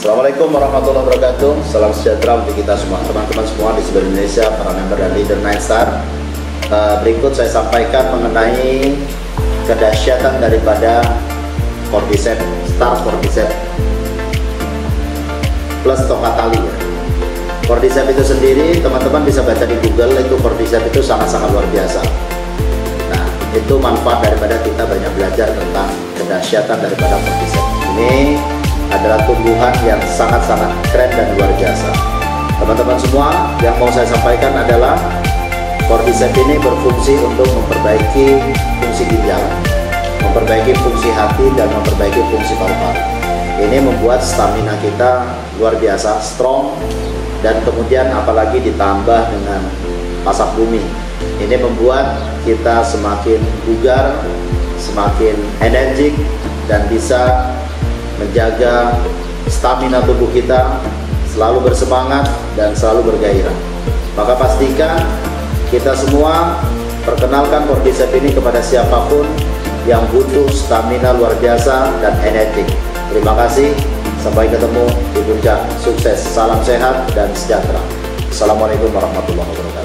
Assalamualaikum warahmatullahi wabarakatuh. Salam sejahtera untuk kita semua, teman-teman semua di seluruh Indonesia, para member dan leader Nine Star. Berikut saya sampaikan mengenai kedahsyatan daripada Cordyceps Star Cordyceps plus tongkat tali ya. Cordyceps itu sendiri teman-teman bisa baca di Google, itu Cordyceps itu sangat-sangat luar biasa. Nah, itu manfaat daripada kita banyak belajar tentang kedahsyatan daripada Cordyceps. Ini adalah tumbuhan yang sangat-sangat keren dan luar biasa. Teman-teman semua, yang mau saya sampaikan adalah Cordyceps ini berfungsi untuk memperbaiki fungsi ginjal, memperbaiki fungsi hati, dan memperbaiki fungsi paru-paru. Ini membuat stamina kita luar biasa, strong, dan kemudian apalagi ditambah dengan pasak bumi. Ini membuat kita semakin bugar, semakin energik, dan bisa menjaga stamina tubuh kita selalu bersemangat dan selalu bergairah. Maka pastikan kita semua perkenalkan Cordyceps ini kepada siapapun yang butuh stamina luar biasa dan energi. Terima kasih, sampai ketemu di puncak sukses. Salam sehat dan sejahtera. Assalamualaikum warahmatullahi wabarakatuh.